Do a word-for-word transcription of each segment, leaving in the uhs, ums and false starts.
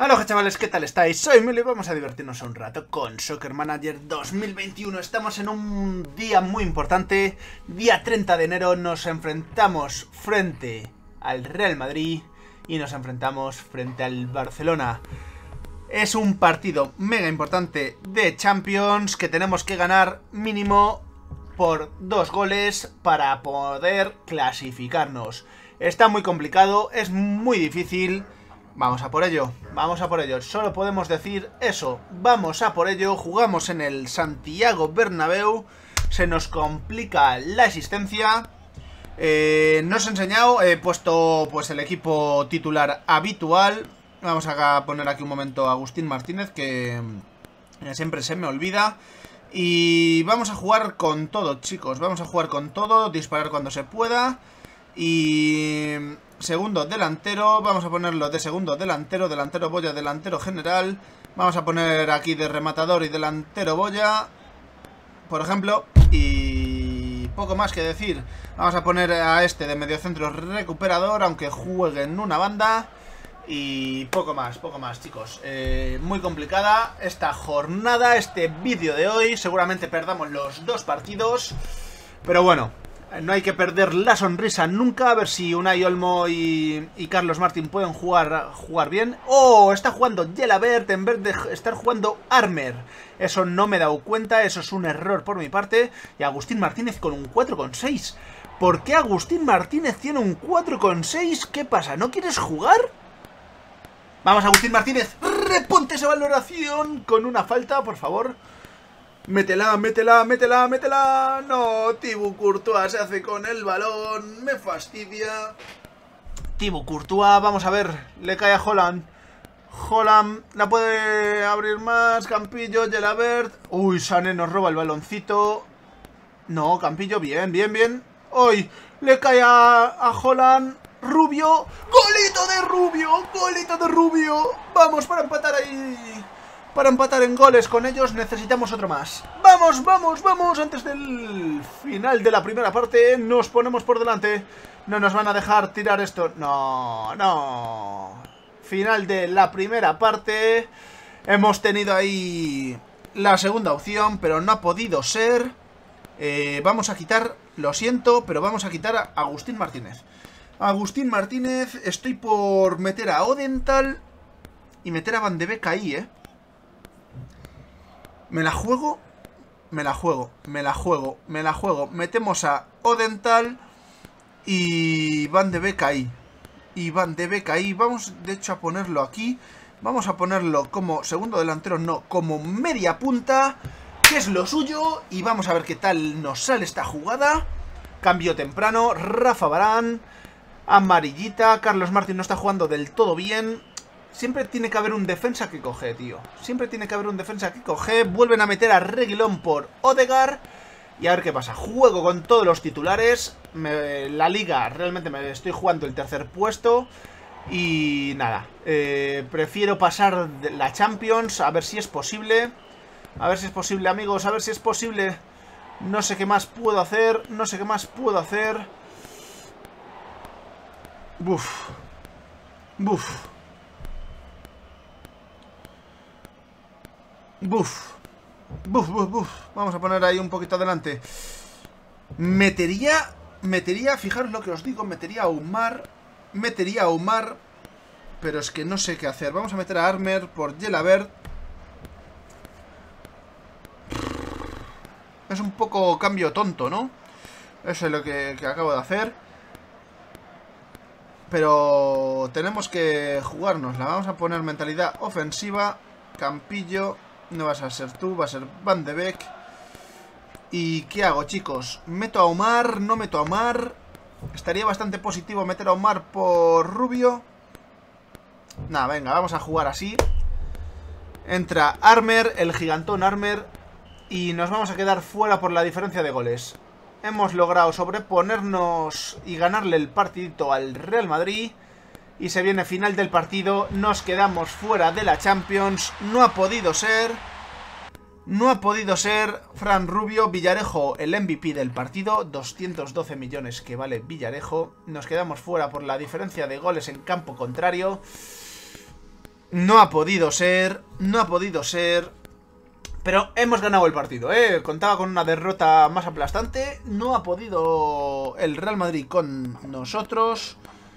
Hola chavales, ¿qué tal estáis? Soy Milo y vamos a divertirnos un rato con Soccer Manager dos mil veintiuno. Estamos en un día muy importante, día treinta de enero, nos enfrentamos frente al Real Madrid y nos enfrentamos frente al Barcelona. Es un partido mega importante de Champions que tenemos que ganar mínimo por dos goles para poder clasificarnos. Está muy complicado, es muy difícil. Vamos a por ello, vamos a por ello, solo podemos decir eso, vamos a por ello, jugamos en el Santiago Bernabéu, se nos complica la existencia, eh, no os he enseñado, he puesto pues el equipo titular habitual, vamos a poner aquí un momento a Agustín Martínez que siempre se me olvida, y vamos a jugar con todo chicos, vamos a jugar con todo, disparar cuando se pueda, y... segundo delantero, vamos a ponerlo de segundo delantero, delantero boya, delantero general. Vamos a poner aquí de rematador y delantero boya, por ejemplo. Y poco más que decir. Vamos a poner a este de mediocentro recuperador, aunque juegue en una banda. Y poco más, poco más chicos. eh, Muy complicada esta jornada, este vídeo de hoy. Seguramente perdamos los dos partidos, pero bueno, no hay que perder la sonrisa nunca. A ver si Unai Olmo y, y Carlos Martín pueden jugar, jugar bien. ¡Oh! Está jugando Gelabert en vez de estar jugando Armer. Eso no me he dado cuenta, eso es un error por mi parte. Y Agustín Martínez con un cuatro coma seis. ¿Por qué Agustín Martínez tiene un cuatro coma seis? ¿Qué pasa? ¿No quieres jugar? Vamos, Agustín Martínez, reponte esa valoración con una falta, por favor. Métela, métela, métela, métela. No, Thibaut Courtois se hace con el balón. Me fastidia. Thibaut Courtois, vamos a ver. Le cae a Haaland. Haaland la puede abrir más. Campillo, Gelabert. Uy, Sané nos roba el baloncito. No, Campillo, bien, bien, bien. Uy, le cae a, a Haaland. Rubio. ¡Golito de Rubio! ¡Golito de Rubio! Vamos para empatar ahí. Para empatar en goles con ellos necesitamos otro más. ¡Vamos, vamos, vamos! Antes del final de la primera parte nos ponemos por delante. No nos van a dejar tirar esto. No, no. Final de la primera parte. Hemos tenido ahí la segunda opción, pero no ha podido ser. eh, Vamos a quitar, lo siento, pero vamos a quitar a Agustín Martínez. Agustín Martínez, estoy por meter a Odental y meter a Van de Beek ahí, eh. Me la juego, me la juego, me la juego, me la juego. Metemos a Odental y Van de Beek ahí. Y Van de Beek ahí. Vamos, de hecho, a ponerlo aquí. Vamos a ponerlo como segundo delantero, no, como media punta, que es lo suyo. Y vamos a ver qué tal nos sale esta jugada. Cambio temprano, Rafa Varane, amarillita. Carlos Martín no está jugando del todo bien. Siempre tiene que haber un defensa que coge, tío. Siempre tiene que haber un defensa que coge. Vuelven a meter a Reguilón por Odegaard. Y a ver qué pasa. Juego con todos los titulares. Me, la liga, realmente me estoy jugando el tercer puesto. Y nada. Eh, prefiero pasar la Champions. A ver si es posible. A ver si es posible, amigos. A ver si es posible. No sé qué más puedo hacer. No sé qué más puedo hacer. Buf. Buf. Buf, buf, buf, buf. Vamos a poner ahí un poquito adelante. Metería, metería, fijaros lo que os digo, metería a Umar, metería a Umar, pero es que no sé qué hacer. Vamos a meter a Armer por Gelabert. Es un poco cambio tonto, ¿no? Eso es lo que, que acabo de hacer. Pero tenemos que jugárnosla. Vamos a poner mentalidad ofensiva. Campillo. No vas a ser tú, va a ser Van de Beek. ¿Y qué hago, chicos? ¿Meto a Omar? ¿No meto a Omar? Estaría bastante positivo meter a Omar por Rubio. Nada, venga, vamos a jugar así. Entra Armer, el gigantón Armer. Y nos vamos a quedar fuera por la diferencia de goles. Hemos logrado sobreponernos y ganarle el partidito al Real Madrid. Y se viene final del partido, nos quedamos fuera de la Champions, no ha podido ser, no ha podido ser. Fran Rubio, Villarejo, el M V P del partido, doscientos doce millones que vale Villarejo, nos quedamos fuera por la diferencia de goles en campo contrario. No ha podido ser, no ha podido ser. Pero hemos ganado el partido, ¿eh? Contaba con una derrota más aplastante. No ha podido el Real Madrid con nosotros.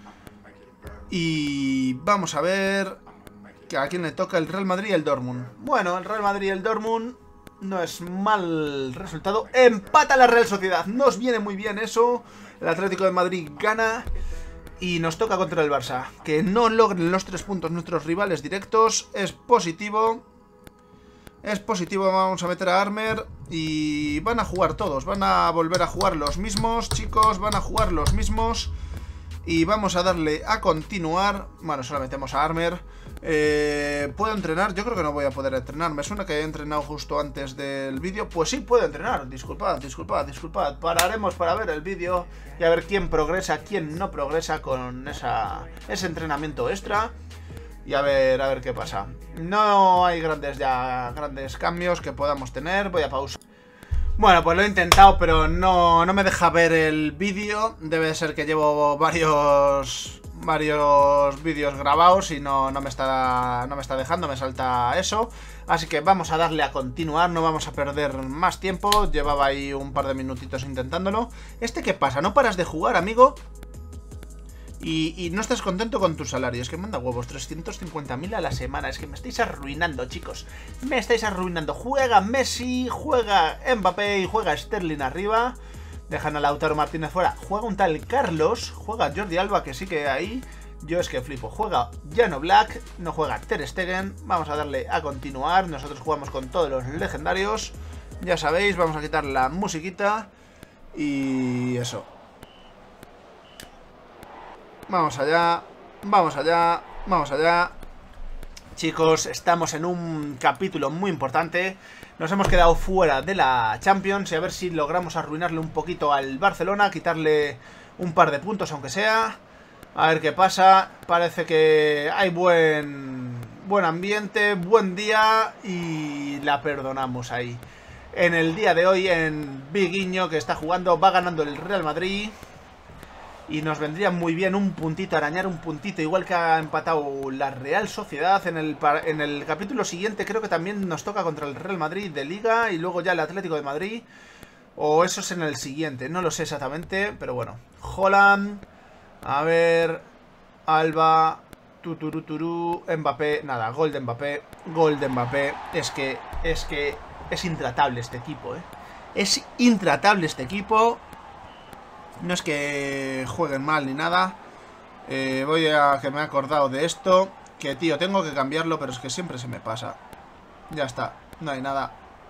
Y vamos a ver que a quién le toca el Real Madrid y el Dortmund. Bueno, el Real Madrid y el Dortmund no es mal resultado. Empata la Real Sociedad. Nos viene muy bien eso. El Atlético de Madrid gana. Y nos toca contra el Barça. Que no logren los tres puntos nuestros rivales directos es positivo. Es positivo, vamos a meter a Armer. Y van a jugar todos. Van a volver a jugar los mismos, chicos. Van a jugar los mismos. Y vamos a darle a continuar. Bueno, solo metemos a Armer. eh, ¿Puedo entrenar? Yo creo que no voy a poder entrenar. Me suena que he entrenado justo antes del vídeo. Pues sí, puedo entrenar. Disculpad, disculpad, disculpad. Pararemos para ver el vídeo y a ver quién progresa, quién no progresa con esa, ese entrenamiento extra. Y a ver, a ver qué pasa. No hay grandes ya grandes cambios que podamos tener. Voy a pausar. Bueno, pues lo he intentado, pero no, no me deja ver el vídeo. Debe ser que llevo varios varios vídeos grabados y no, no, me está, no me está dejando, me salta eso. Así que vamos a darle a continuar, no vamos a perder más tiempo. Llevaba ahí un par de minutitos intentándolo. ¿Este qué pasa? ¿No paras de jugar, amigo? Y, y no estás contento con tu salario. Es que manda huevos, trescientos cincuenta mil a la semana. Es que me estáis arruinando, chicos. Me estáis arruinando. Juega Messi, juega Mbappé y juega Sterling arriba. Dejan a Lautaro Martínez fuera. Juega un tal Carlos, juega Jordi Alba, que sí que ahí. Yo es que flipo. Juega Jan Oblak, no juega Ter Stegen. Vamos a darle a continuar. Nosotros jugamos con todos los legendarios. Ya sabéis, vamos a quitar la musiquita. Y eso. Vamos allá, vamos allá, vamos allá. Chicos, estamos en un capítulo muy importante. Nos hemos quedado fuera de la Champions y a ver si logramos arruinarle un poquito al Barcelona, quitarle un par de puntos aunque sea. A ver qué pasa. Parece que hay buen, buen ambiente, buen día y la perdonamos ahí. En el día de hoy en Biguiño, que está jugando, va ganando el Real Madrid. Y nos vendría muy bien un puntito, arañar un puntito, igual que ha empatado la Real Sociedad. En el, en el capítulo siguiente creo que también nos toca contra el Real Madrid de Liga y luego ya el Atlético de Madrid. O eso es en el siguiente, no lo sé exactamente, pero bueno. Haaland, a ver, Alba, tuturuturu, Mbappé, nada, gol de Mbappé, gol de Mbappé. Es que, es que es intratable este equipo, eh. Es intratable este equipo. No es que jueguen mal ni nada. eh, Voy a que me he acordado de esto. Que tío, tengo que cambiarlo, pero es que siempre se me pasa. Ya está, no hay nada.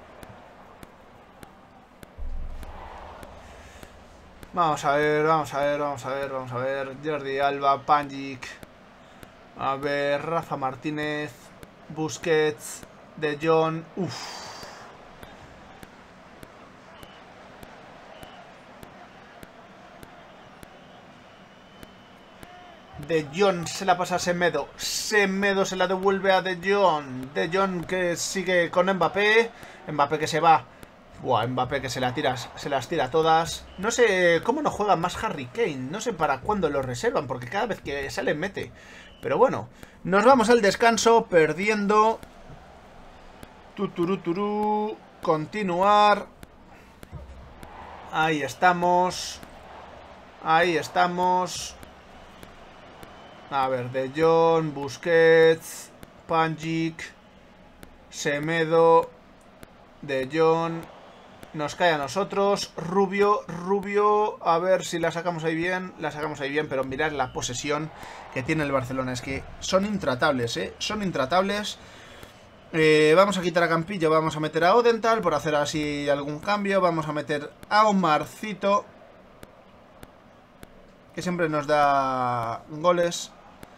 Vamos a ver, vamos a ver, vamos a ver, vamos a ver. Jordi Alba, Panjic. A ver, Rafa Martínez, Busquets, De Jong. Uff. De Jong se la pasa a Semedo. Semedo se la devuelve a De Jong. De Jong que sigue con Mbappé. Mbappé que se va. Buah, Mbappé que se, la tira, se las tira todas. No sé cómo no juega más Harry Kane. No sé para cuándo lo reservan, porque cada vez que sale mete. Pero bueno, nos vamos al descanso perdiendo. Tuturuturu. Continuar. Ahí estamos. Ahí estamos. A ver, De Jong, Busquets, Panjic, Semedo, De Jong. Nos cae a nosotros. Rubio, Rubio. A ver si la sacamos ahí bien. La sacamos ahí bien, pero mirad la posesión que tiene el Barcelona. Es que son intratables, ¿eh? Son intratables. Eh, vamos a quitar a Campillo. Vamos a meter a Odental por hacer así algún cambio. Vamos a meter a Omarcito, que siempre nos da goles.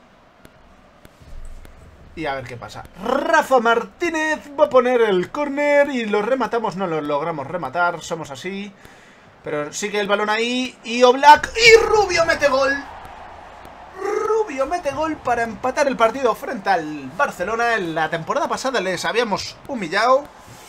Y a ver qué pasa. Rafa Martínez va a poner el córner y lo rematamos. No lo logramos rematar, somos así. Pero sigue el balón ahí. Y Oblak. Y Rubio mete gol. Rubio mete gol para empatar el partido frente al Barcelona. En la temporada pasada les habíamos humillado.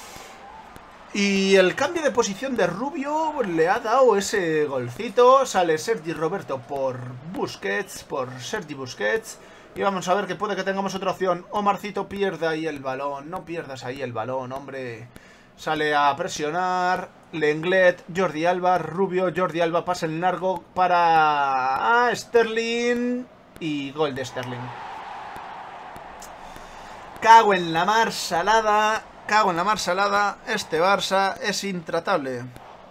Y el cambio de posición de Rubio le ha dado ese golcito. Sale Sergi Roberto por Busquets. Por Sergi Busquets. Y vamos a ver que puede que tengamos otra opción. Omarcito pierde ahí el balón. No pierdas ahí el balón, hombre. Sale a presionar. Lenglet, Jordi Alba, Rubio, Jordi Alba pasa el largo para ah, Sterling. Y gol de Sterling. Cago en la mar salada. Cago en la mar salada. Este Barça es intratable.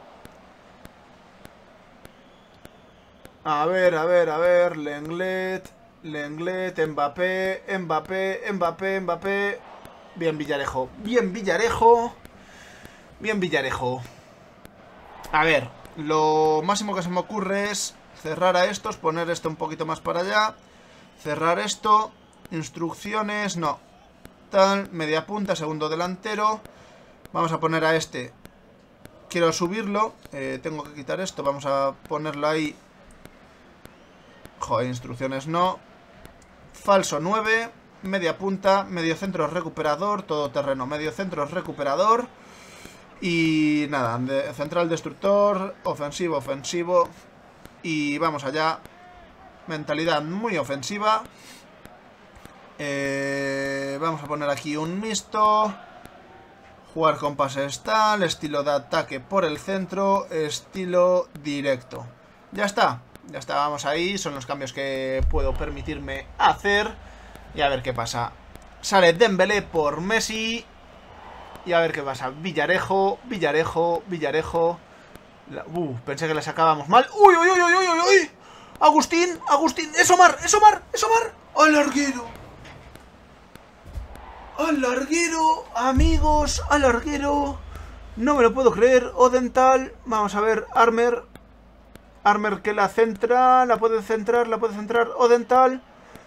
A ver, a ver, a ver. Lenglet. Lenglet, Mbappé, Mbappé, Mbappé, Mbappé. Bien Villarejo, bien Villarejo. Bien Villarejo. A ver, lo máximo que se me ocurre es cerrar a estos, poner esto un poquito más para allá. Cerrar esto. Instrucciones, no. Tal, media punta, segundo delantero. Vamos a poner a este. Quiero subirlo, eh, tengo que quitar esto, vamos a ponerlo ahí. Joder, instrucciones no. Falso nueve, media punta, medio centro recuperador, todo terreno, medio centro recuperador. Y nada, de, central destructor, ofensivo, ofensivo. Y vamos allá. Mentalidad muy ofensiva. Eh, vamos a poner aquí un mixto. Jugar con pases tal, estilo de ataque por el centro, estilo directo. Ya está. Ya está, vamos ahí, son los cambios que puedo permitirme hacer. Y a ver qué pasa. Sale Dembélé por Messi. Y a ver qué pasa. Villarejo, Villarejo, Villarejo. La... Uh, pensé que le sacábamos mal. ¡Uy, uy, uy, uy, uy, uy! Agustín, Agustín, ¡es Omar, es Omar, es Omar! ¡Al larguero! ¡Al larguero, amigos! ¡Al larguero! No me lo puedo creer. Odental, vamos a ver, Armer. Armer que la centra, la puede centrar, la puede centrar, Odental.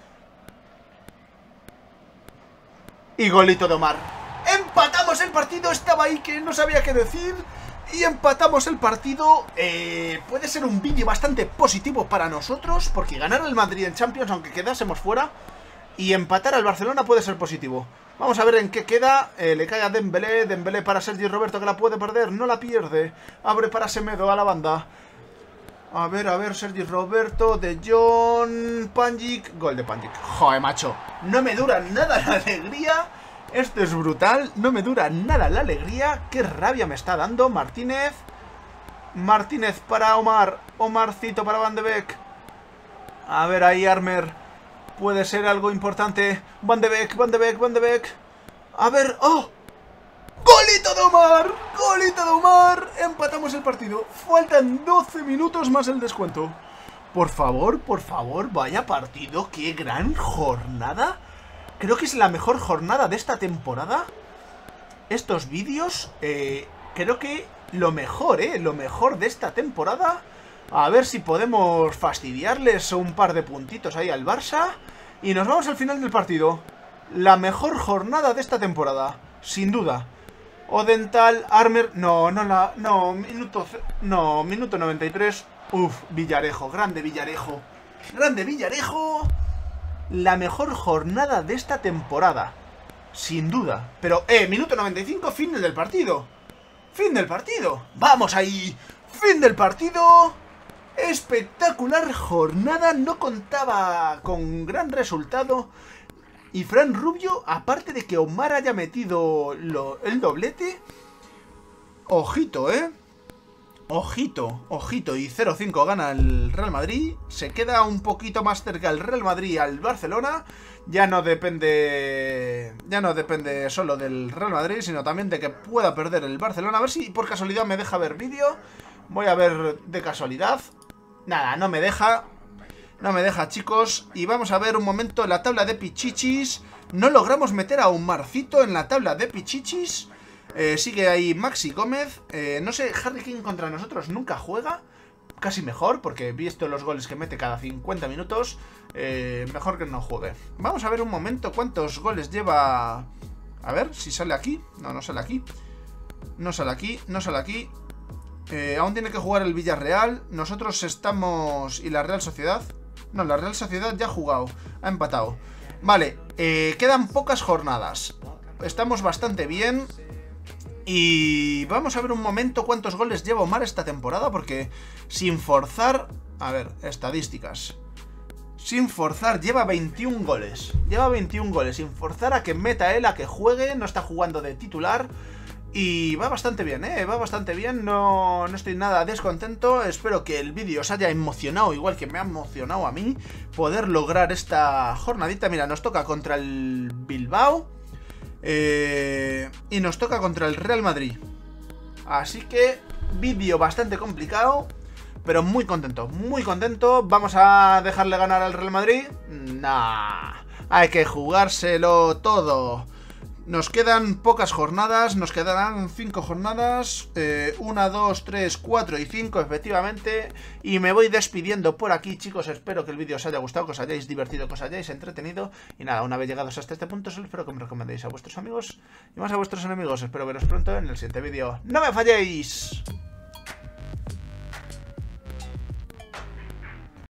Y golito de Omar. Empatamos el partido, estaba ahí que no sabía qué decir. Y empatamos el partido. eh, Puede ser un vídeo bastante positivo para nosotros, porque ganar al Madrid en Champions, aunque quedásemos fuera, y empatar al Barcelona puede ser positivo. Vamos a ver en qué queda. eh, Le cae a Dembélé, Dembélé para Sergi Roberto, que la puede perder, no la pierde. Abre para Semedo a la banda. A ver, a ver, Sergi Roberto, De Jong, Panjic, gol de Panjic. Joder, macho, no me dura nada la alegría. Esto es brutal, no me dura nada la alegría. Qué rabia me está dando. Martínez. Martínez para Omar. Omarcito para Van de Beek. A ver, ahí Armer. Puede ser algo importante. Van de Beek, Van de Beek, Van de Beek. A ver, ¡oh! ¡Golito de Omar! ¡Golito de Omar! Empatamos el partido. Faltan doce minutos más el descuento. Por favor, por favor, vaya partido. ¡Qué gran jornada! Creo que es la mejor jornada de esta temporada. Estos vídeos, eh, creo que lo mejor, ¿eh? Lo mejor de esta temporada. A ver si podemos fastidiarles un par de puntitos ahí al Barça. Y nos vamos al final del partido. La mejor jornada de esta temporada, sin duda. Odental, Armer... No, no la... No, minuto... No, minuto noventa y tres. Uf, Villarejo, grande Villarejo. Grande Villarejo. La mejor jornada de esta temporada, sin duda. Pero, eh, minuto noventa y cinco, fin del partido. Fin del partido. Vamos ahí. Fin del partido. Espectacular jornada. No contaba con gran resultado. Y Fran Rubio, aparte de que Omar haya metido lo, el doblete. Ojito, eh. Ojito, ojito, y cero cinco gana el Real Madrid. Se queda un poquito más cerca el Real Madrid al Barcelona. Ya no depende. Ya no depende solo del Real Madrid, sino también de que pueda perder el Barcelona. A ver si por casualidad me deja ver vídeo. Voy a ver de casualidad. Nada, no me deja. No me deja, chicos. Y vamos a ver un momento la tabla de Pichichis. No logramos meter a un Marcito en la tabla de Pichichis. Eh, sigue ahí Maxi Gómez. eh, No sé, Harry Kane contra nosotros nunca juega. Casi mejor, porque visto los goles que mete cada cincuenta minutos, eh, mejor que no juegue. Vamos a ver un momento cuántos goles lleva. A ver si sale aquí. No, no sale aquí. No sale aquí, no sale aquí. eh, Aún tiene que jugar el Villarreal. Nosotros estamos... ¿Y la Real Sociedad? No, la Real Sociedad ya ha jugado, ha empatado. Vale, eh, quedan pocas jornadas. Estamos bastante bien. Y vamos a ver un momento cuántos goles lleva Omar esta temporada, porque sin forzar... A ver, estadísticas. sin forzar, lleva veintiún goles. Lleva veintiún goles, sin forzar a que meta él, a que juegue, no está jugando de titular. Y va bastante bien, ¿eh? Va bastante bien, no, no estoy nada descontento. Espero que el vídeo os haya emocionado, igual que me ha emocionado a mí, poder lograr esta jornadita. Mira, nos toca contra el Bilbao eh, y nos toca contra el Real Madrid. Así que, vídeo bastante complicado, pero muy contento, muy contento. ¿Vamos a dejarle ganar al Real Madrid? Nah, hay que jugárselo todo. Nos quedan pocas jornadas, nos quedarán cinco jornadas, eh, una, dos, tres, cuatro y cinco efectivamente. Y me voy despidiendo por aquí, chicos. Espero que el vídeo os haya gustado, que os hayáis divertido, que os hayáis entretenido. Y nada, una vez llegados hasta este punto, solo espero que me recomendéis a vuestros amigos y más a vuestros enemigos. Espero veros pronto en el siguiente vídeo. ¡No me falléis!